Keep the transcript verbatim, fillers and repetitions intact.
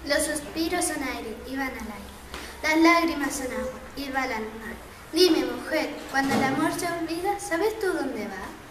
Los suspiros son aire y van al aire. Las lágrimas son agua y van al mar. Dime, mujer, cuando el amor se olvida, ¿sabes tú dónde va?